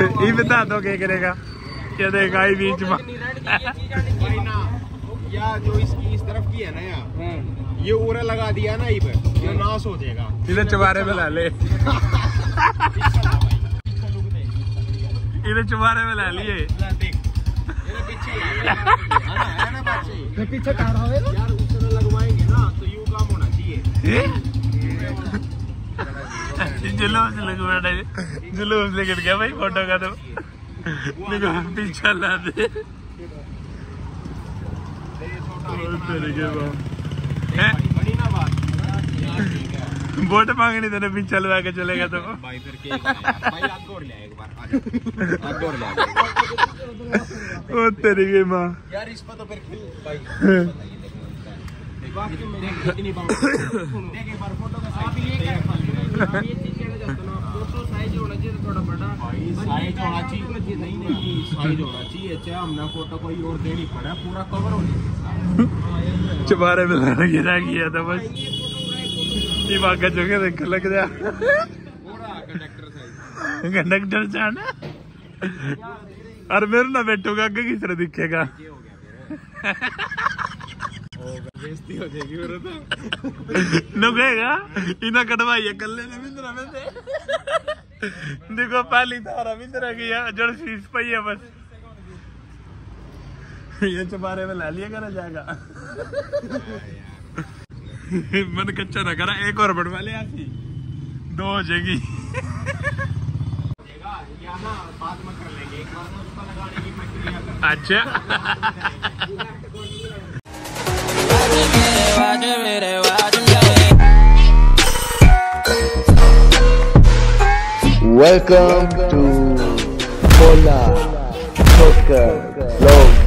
ये बता दो क्या करेगा, क्या देगा ही बीच में या जो इसकी इस तरफ की है ना यार, ये ओरा लगा दिया ना, ये नाश हो जाएगा। इधर चुबारे में ला ले, इधर चुबारे में ला लिए। पीछे यार उसने लगवाएंगे ना तो यू काम होना चाहिए। जुलूस लगवा, जुलूस लेकर गया भाई फोटो का, तो पीछे ला दे। वोट मांगनी तेरे पीछे लगा के चलेगा तो भाई फिर के ओ तेरी की माँ यार, इस पर तो फिर भाई फोटो साइज होना चाहिए, थोड़ा बड़ा साइज होना चाहिए, साइज होना चाहिए। चाहे हमने फोटो कोई और देनी पड़ा, पूरा कवर हो जाए। चुबारे में गिरा गया था बस, ये बाका चुके देख लग जा कंडक्टर जाना। और मेरे ना बैठूगा आगे किस तरह दिखेगा, बेइज्जती हो जाएगी मेरे तो। नुकेगा इना कटवाइए कल्ले ने मिंद्रा में से। देखो पहली तारा मिंद्रा की जड़ शीश पई है बस, ये चुबारे में ला लिया करा जाएगा। मन कच्चा ना करा, एक और बढ़वा ले, आती 2 हो जाएगी। बाद में कर लेंगे, एक बार उसका लगाने की प्रक्रिया। अच्छा Welcome to Pola Soccer Vlogs।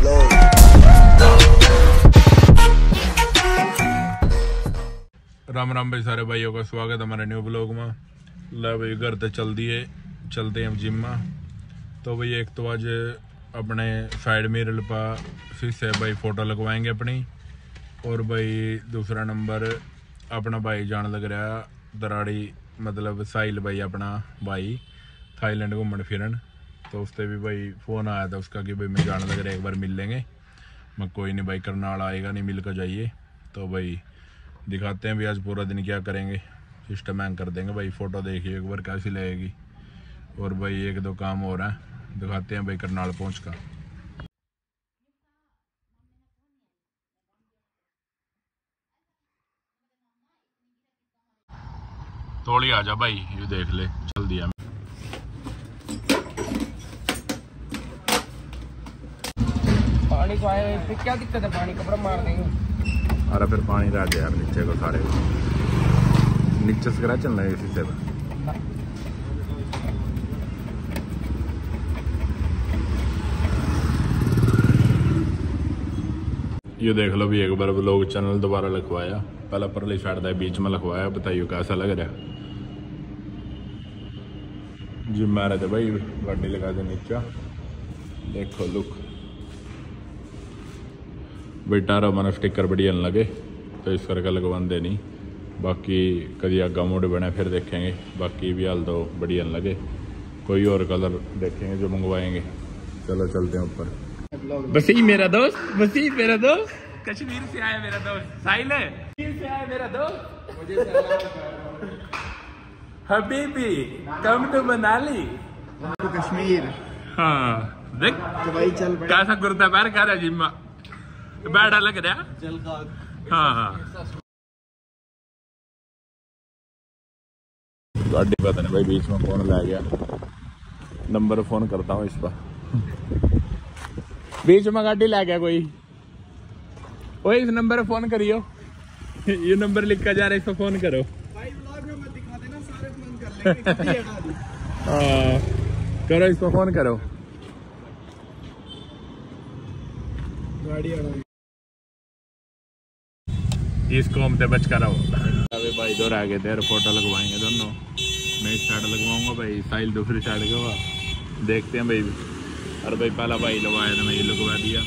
Ram Ram भाई, सारे भाइयों का स्वागत हमारे न्यू ब्लॉग में। ला भाई घर तो चलते हैं जिम में। तो भाई एक तो आज अपने साइड मिरर पर शीशे भाई फोटो लगवाएंगे अपनी, और भाई दूसरा नंबर अपना भाई जान लग रहा दराड़ी, मतलब साहिल भाई अपना भाई थाईलैंड घूमन फिरन। तो उससे भी भाई फ़ोन आया था उसका कि भाई मैं जाने लग रहा, एक बार मिल लेंगे। मैं कोई नहीं भाई, करनाल आएगा नहीं, मिल कर जाइए। तो भाई दिखाते हैं भी आज पूरा दिन क्या करेंगे, सिस्टम हैंग कर देंगे भाई। फ़ोटो देखिए एक बार कैसी लगेगी। और भाई 1-2 काम हो रहा है, दिखाते हैं भाई करनाल पहुँच कर। थोड़ी आ जा भाई, ये देख ले, चल दिया। पानी को आए फिर क्या दिक्कत है, पानी कपड़ा मार देंगे। अरे फिर पानी रह गया यार नीचे को, सारे नीचे से करा चलना है शीशे पर। ये देख लो भी, एक बार लोग चैनल दोबारा लिखवाया, पहला परली साइड था बीच में लिखवाया। बताइए कैसा लग रहा है। जिम में आ रहे थे भाई, गाड़ी लगा दे नीचे, देखो लुक बेटा रो मन स्टिकर बढ़िया न लगे तो इस करके लगवाते नहीं। बाकी कभी आगा मोड़ बने फिर देखेंगे, बाकी भी हाल तो बढ़िया न लगे, कोई और कलर देखेंगे जो मंगवाएंगे। चलो चलते हैं ऊपर। वसीम मेरा दोस्त, वसीम मेरा दोस्त, कश्मीर से आया मेरा दोस्त, साहिल है कश्मीर से आया मेरा दोस्त। हबीबी कम टू मनाली तो कश्मीर। हाँ देख तो भाई चल कैसा कुर्ता पैर खा रहा जिम्मा, बैठा लग रहा। चल हाँ हाँ गाड़ी पता नहीं भाई बीच में कौन ले गया, नंबर फोन करता हूँ इस पर। बीच में गाड़ी ले गया कोई, ओए इस नंबर पर फोन करियो, ये नंबर लिखा जा रहा है, इस पर फोन करो। भाई ब्लॉग में मत दिखा देना, सारे फोन कर लेंगे। करो इस पर फोन करो। गाड़ी इसको हम बच कर रहो। अबे भाई इधर आ गए थे, फोटो लगवाएंगे दोनों। मैं इस साइड लगवाऊंगा भाई, साहिल दूसरी साइड का। देखते हैं भाई। अरे भाई पहला भाई लगवाया था, मैं ये लगवा दिया।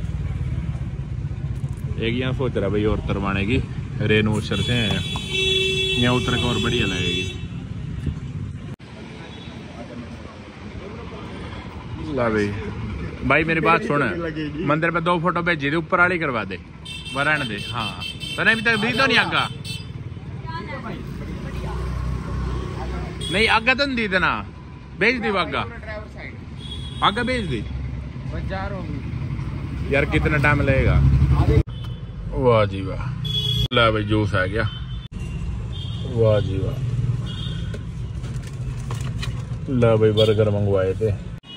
एक यहाँ सोच रहा भाई और उतरवाने की, रेनू उतर से यहाँ उतर के और बढ़िया लगेगी। ला भाई मेरी बात सुन, मंदिर पे 2 फोटो भेजी थी, ऊपर वाली करवा दे, रहने दे। हाँ तने अभी तक दी तो नहीं आगा, नहीं आगा तो नहीं दी देना, भेज दी आगा, आगा भेज दी यार। कितना टाइम लगेगा? वाह जी वाह, ला भाई जूस आ गया, वाह जी वाह। ला भाई बर्गर मंगवाए थे।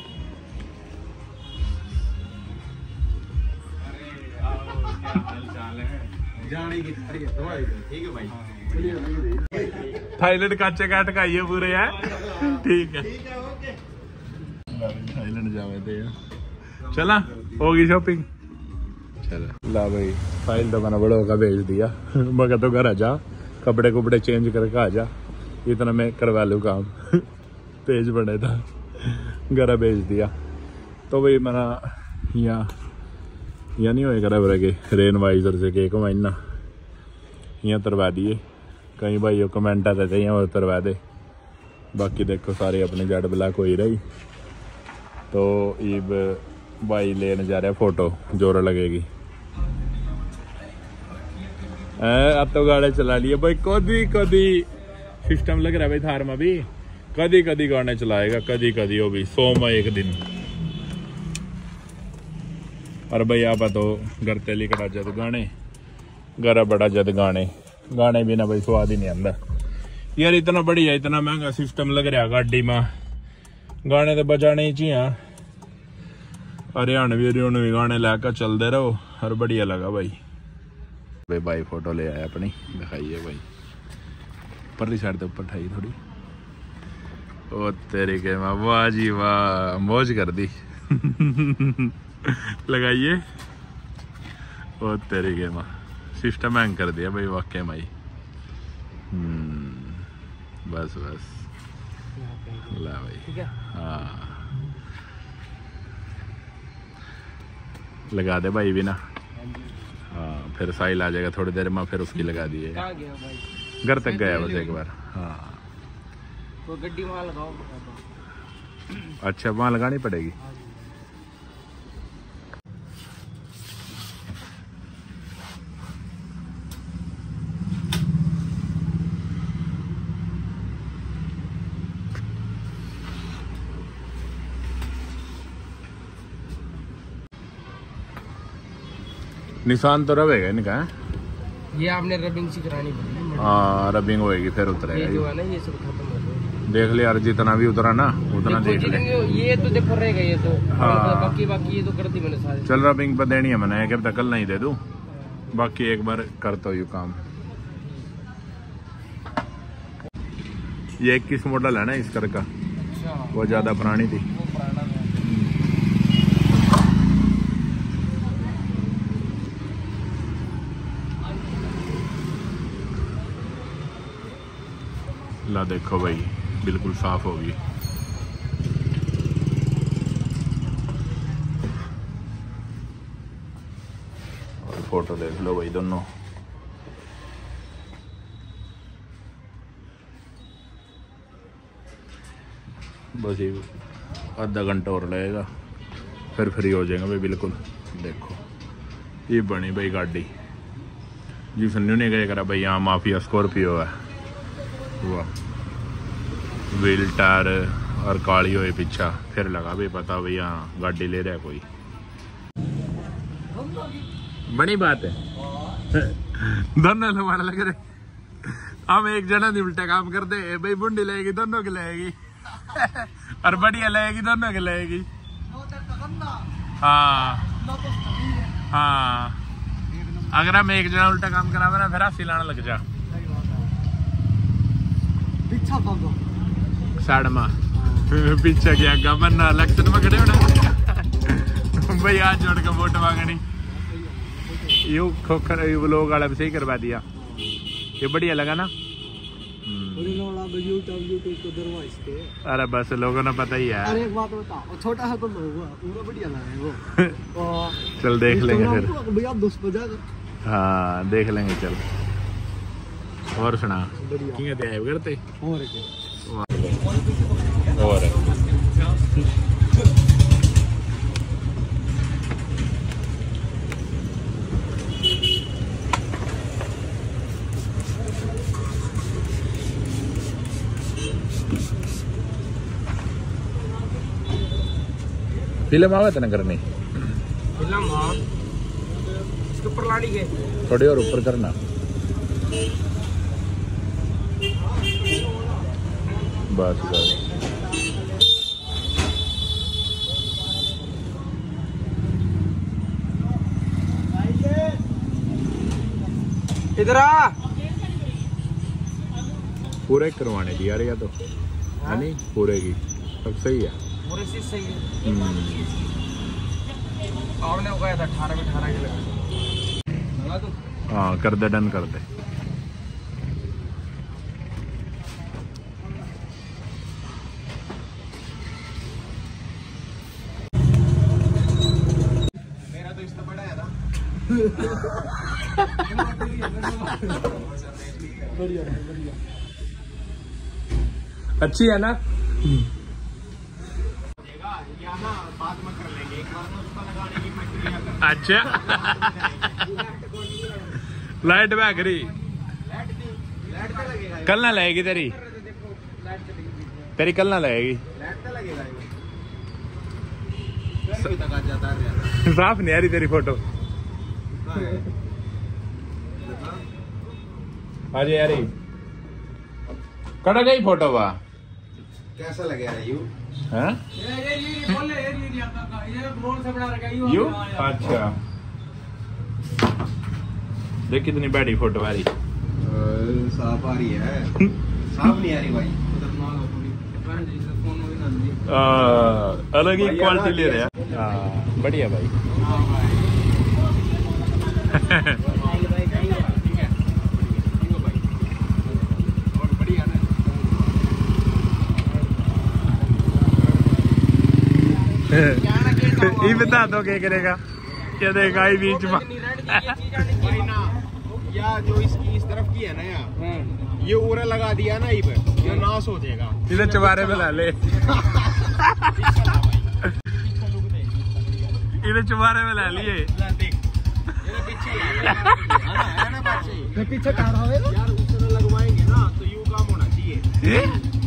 थाईलैंड काचे काट खाइए पूरे है, ठीक है। थाईलैंड जावे थे, चला होगी शॉपिंग, चला। ला भाई फाइल तो मैंने बड़ों का भेज दिया, मगर तो घर आ जा, कपड़े कुपड़े चेंज करके आ जा, इतना मैं करवा लूँ काम। तेज बने था, घर भेज दिया। तो भाई मैंने यहाँ नहीं होएगा रबर के रेन वाइजर से केक महीना यहाँ तरवा दिए। कई भाई कमेंट आते थे यहाँ तरवा दे, बाकी देखो सारे अपने जड़ ब्लैक हो ही रही। तो ईब भाई लेने जा रहा फोटो, जोर लगेगी। अब तो गाड़े चला लिए भाई, कदी कदी सिस्टम लग रहा है भाई थार में भी, कदी कदी गाने चलाएगा, कदी कदी वो भी 100 में एक दिन। और भाई आप तो घर तेली करा जद गाने, घर बड़ा जद गाने, गाने बिना भाई स्वाद ही नहीं आंदा यार। इतना बढ़िया इतना महंगा सिस्टम लग रहा गाड़ी में, गाने तो बजाने ही चाहिए। हरियाणवी गाने लेकर चलते रहो, और बढ़िया लगा भाई। भाई फोटो ले आया अपनी, दिखाइए भाई, परली साइड तो ऊपर ठाई थोड़ी। ओ तेरे के माँ, वाह जी वाह, मौज कर दी। लगाइए, ओ तेरे के माँ, सिस्टम हैंग कर दिया भाई वाकई भाई। बस बस ला भाई, हाँ लगा दे भाई भी ना। हाँ फिर साहिल आ जाएगा थोड़ी देर में, फिर उसकी लगा दिए। घर तक गया बस एक बार। हाँ तो गड्डी वहाँ लगाओ। अच्छा वहाँ लगानी पड़ेगी। निशान तो रहेगा इनका, ये आपने रबिंग सी करानी पड़ेगी। हाँ रबिंग होएगी फिर उतरेगा। ये जो है ना ये सब खत्म हो गया। देख ले यार, जितना भी उतरा ना उतना देख ले। ये तो देखो रहेगा ये तो। हाँ बाकी ये तो कर दी मैंने सारी। चल रबिंग पर देनी है मैंने, एक हफ्ता कल नहीं दे दूं, बाकी एक बार करता हूँ काम। ये 21 मॉडल है ना इस कर का। अच्छा वो ज्यादा पुरानी थी। ला देखो भाई बिल्कुल साफ होगी। और फोटो देख लो भाई दोनों। बस ये आधा घंटा और लगेगा, फिर फ्री हो जाएगा भाई बिल्कुल। देखो ये बनी भाई गाड़ी जी, सन्नू ने कहा करा भाई यहाँ माफिया स्कॉर्पियो है। वाह व्हील टायर और काली हुई पीछा, फिर लगा भी पता भाई यहाँ गाड़ी ले रहा है कोई। बड़ी बात है। दोनों हमारा लग रहे हम एक जना नहीं उल्टा काम करते भाई। बुंडी लगेगी दोनों की लगेगी और बढ़िया लगेगी दोनों की लगेगी। हाँ हाँ अगर हम एक जना उल्टा काम करा ना फिर हाथी लाने लग जा साइड में पीछे क्या गमन इलेक्शन में खड़े होना भाई हाथ जोड़ के वोट मांगनी। यू खोखर लोग वाला भी सही करवा दिया, ये बढ़िया लगा ना। अरे बस लोगों ने पता ही है। अरे एक बात बता, छोटा है तो पूरा बढ़िया लगा है वो। चल देख लेंगे फिर भैया 250। हाँ देख लेंगे चल। और सुना करते और फिल्म आवे तना करनी फिल्म हाँ इसके ऊपर लाड़ी के थोड़ी और ऊपर करना बस बस इधर आ पूरे करवाने की यार या तो है नहीं पूरे की सब सही है पूरे से सही है आपने उगाया था 18 में 18 के लगा दो हाँ कर दे डन कर दे मेरा तो इससे बड़ा है ना अच्छी है ना बात मत कर लेंगे एक बार ना उसका लगाने की प्रक्रिया कर अच्छा लाइट बैग रही लाइट पे लगेगा कल ना लगेगी तेरी लाइट चलेगी तेरी कल ना लगेगी लाइट पे लगेगा ये तक आ जाता है साफ नहीं आ रही तेरी फोटो अरे यार कट गई फोटो वाह कैसा लगेगा यू हाँ ये बोल ले ये रोल से बना रखा यू अच्छा देख कितनी बैठी फोटो आ रही साफ आ रही है साफ नहीं आ रही भाई अलग ही क्वालिटी ले रहे हैं हाँ बढ़िया भाई ये बता दो क्या करेगा क्या देगा ही बीच में भाई ना या जो इसकी इस तरफ की है ना यार ये ओरा लगा दिया ना ये पे ये नाश हो जाएगा इधर चुबारे में ला ले इधर चुबारे में ला लिए पीछे यार उसने लगवाएंगे ना तो यू काम होना चाहिए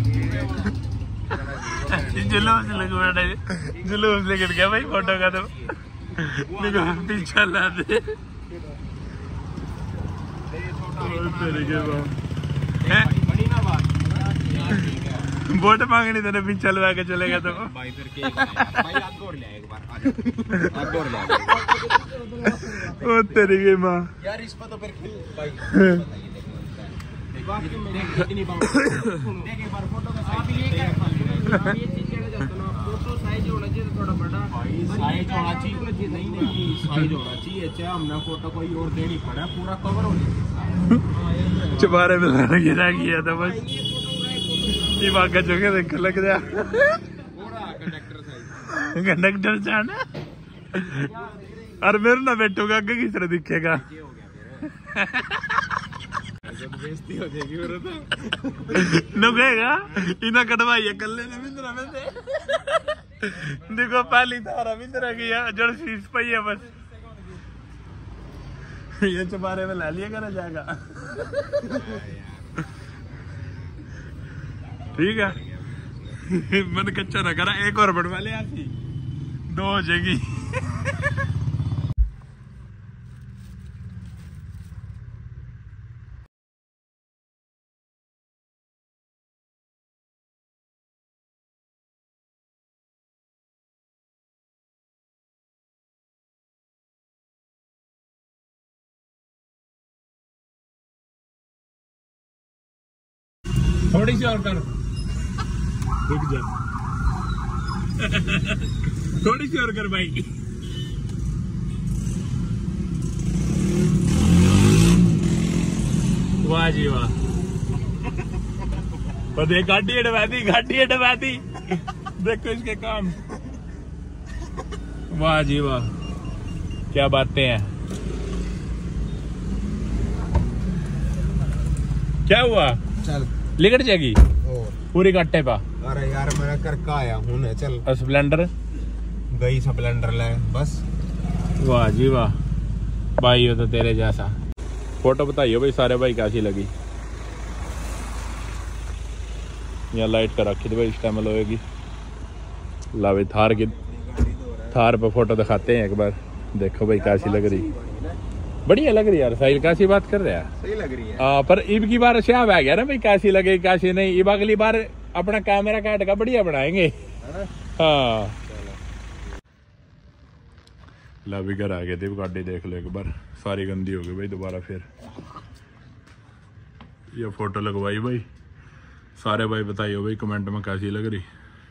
जुलूस लगवाना जुलूस लेकर गया भाई फोटो का तो देखो पीछे ला दे बड़ी ना बात वोट मांगनी तेरे पीछे लगा के चलेगा तो भाई फिर केक भाई आग और ले एक बार आग और ले ओ तेरी की माँ यार इस पर तो फिर भाई कितनी बात देख एक बार फोटो का आप ये चीज कहना चाहता हूं ना फोटो साइज होना चाहिए थोड़ा बड़ा साइज होना चाहिए नहीं साइज होना चाहिए चाहे हमने फोटो कोई और देनी पड़ा पूरा कवर हो जाए चुबारे में गिरा गया था बस ये बात जो के देख लग गया पूरा कंडक्टर साइज कंडक्टर जाना और मेरे ना बैठूगा आगे किस तरह दिखेगा बेइज्जती हो जाएगी मेरे तो नुकेगा इना कटवाई कल ने रविंद्र में से देखो पहली था रविंद्र की जड़ शीश पई है बस ये चुबारे में ला लिया करा जाएगा ठीक है मन कच्चा ना करा एक और बढ़वा ले आती 2 हो जाएगी थोड़ी सी और कर रुक जा थोड़ी सी और कर भाई वाह जी वाह गाड़ी हटवा दी देखो इसके काम वाह जी वाह क्या बातें हैं क्या हुआ चल लिकट जाएगी पूरी कट्टे पा अरे यार मेरा कर का आया हूं चल स्प्लेंडर गई स्प्लेंडर ले बस वाह जी वाह भाई हो तो तेरे जैसा फोटो बताइए भाई सारे भाई कैसी लगी यहाँ लाइट का रखी तो भाई इस टाइम होगी लावे थार की थार पे फोटो दिखाते हैं एक बार। देखो भाई कैसी लग रही, बढ़िया लग रही यार। साहिल कैसी बात कर रहा है, सही लग रही है। पर इब की बार श्याम आ गया ना भाई, कैसी लगे कैसी नहीं। इब अगली बार अपना कैमरा काट का बढ़िया बनाएंगे। हाँ ला भी घर आ गए थे, गाड़ी देख लो एक बार, सारी गंदी हो गई भाई। दोबारा फिर ये फोटो लगवाई भाई। सारे भाई बताइए भाई कमेंट में कैसी लग रही।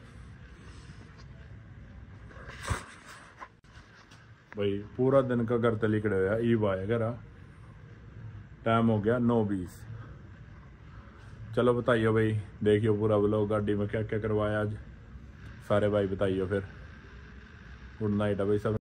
भाई पूरा दिन का घर तली खड़े हुआ, ईब आया घर, टाइम हो गया 9:20। चलो बताइए भाई, देखियो पूरा ब्लॉग गाड़ी में क्या क्या करवाया आज। सारे भाई बताइए फिर। गुड नाइट है भाई सब।